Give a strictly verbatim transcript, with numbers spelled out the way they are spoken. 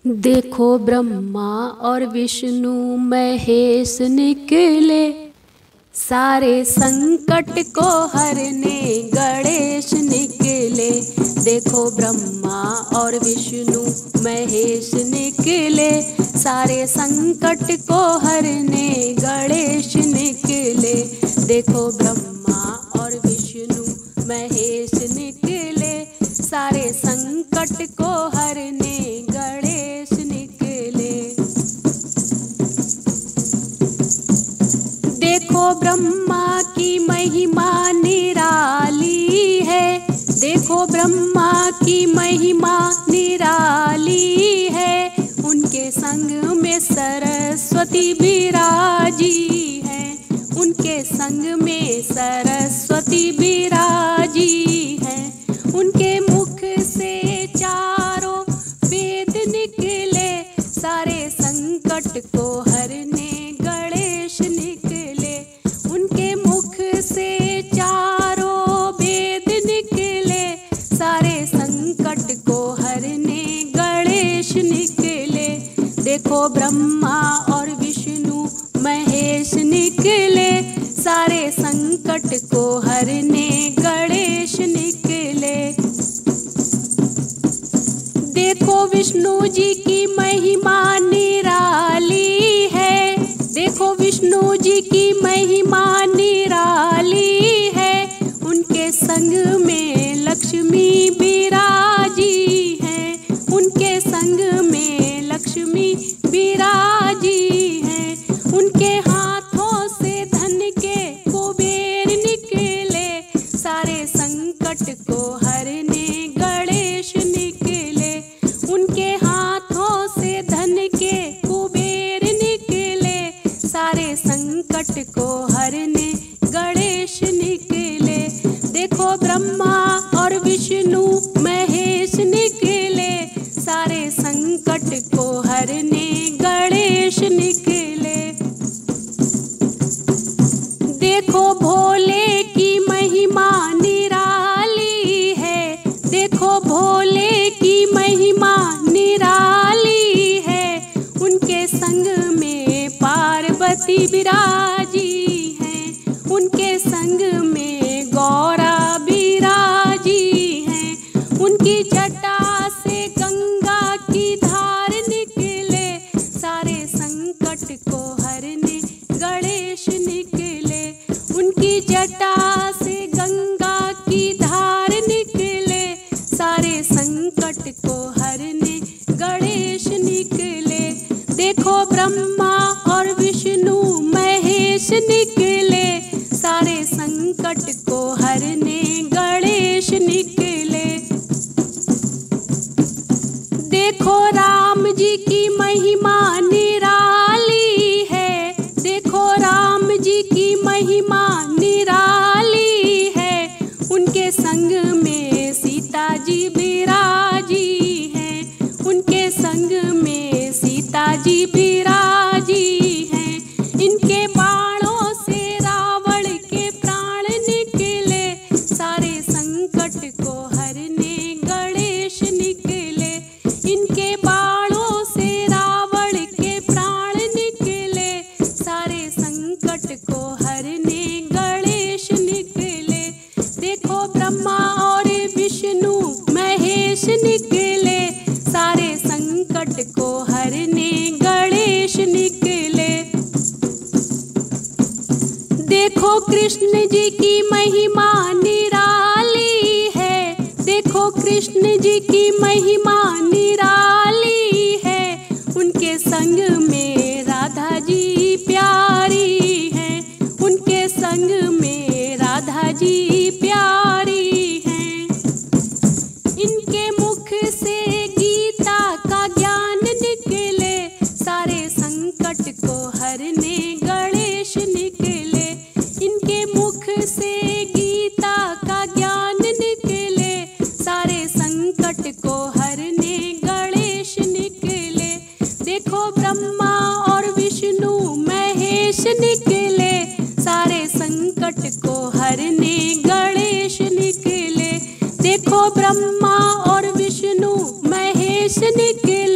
देखो ब्रह्मा और विष्णु महेश निकले, सारे संकट को हरने गणेश निकले। देखो ब्रह्मा और विष्णु महेश निकले, सारे संकट को हरने गणेश निकले। देखो ब्रह्मा और विष्णु महेश निकले, सारे संकट को हरने गणेश निकले। देखो ब्रह्मा की महिमा निराली है, देखो ब्रह्मा की महिमा निराली है। उनके संग में सरस्वती विराजी है, उनके संग में सरस्वती विराजी है। उनके मुख से चारों वेद निकले, सारे संकट को हरने गणेश निकले। उनके मुख से चारों वेद निकले, सारे संकट को हरने गणेश निकले। देखो ब्रह्मा और विष्णु महेश निकले, सारे संकट को हरने गणेश निकले। देखो विष्णु जी की महिमा निराली है, देखो विष्णु जी की महिमा निराली है। उनके संग में लक्ष्मी विराजी है, उनके संग में लक्ष्मी विराजी है। उनके हाथों से धन के कुबेर निकले, सारे संकट को हरने गणेश निकले। उनके हाथों से धन के कुबेर निकले, सारे संकट को हरने गणेश निकले। देखो ब्रह्मा और विष्णु महेश निकले, सारे संकट को हरने गणेश निकले। देखो भोले की महिमा निराली है, देखो भोले की महिमा निराली है। उनके संग में पार्वती विराजी है, उनके संग में गौरा विराजी है। उनकी जटा से गंगा की धार निकले, सारे संकट को हरने गणेश निकले। उनकी जटा से गंगा की धार निकले, सारे संकट को हरने गणेश निकले। देखो ब्रह्मा और विष्णु महेश निकले, सारे संकट को हरने गणेश निकले। देखो राम जी की महिमा निराली है, देखो राम जी की महिमा निराली है। उनके संग में सीता जी विराजी है, उनके संग में सीता जी विराजी है। इनके बाणों से रावण के प्राण निकले, सारे संकट को हरने गणेश निकले। इनके बाणों से रावण के प्राण निकले, सारे संकट को हरने गणेश निकले। देखो ब्रह्मा और विष्णु महेश निकले, सारे संकट को हरने गणेश निकले। देखो कृष्ण जी की महिमा निराली है, देखो कृष्ण जी की महिमा निराली है। उनके संग में राधा जी प्यारी है, उनके संग में राधा जी प्यारी है। इनके मुख से गीता का ज्ञान निकले, सारे संकट को हरने गणेश निकले। इनके मुख से गीता का ज्ञान निकले, सारे संकट को हरने गणेश निकले। देखो ब्रह्मा और विष्णु महेश निकले, सारे संकट को हरने गणेश निकले। देखो ब्रह्मा और विष्णु महेश निकले,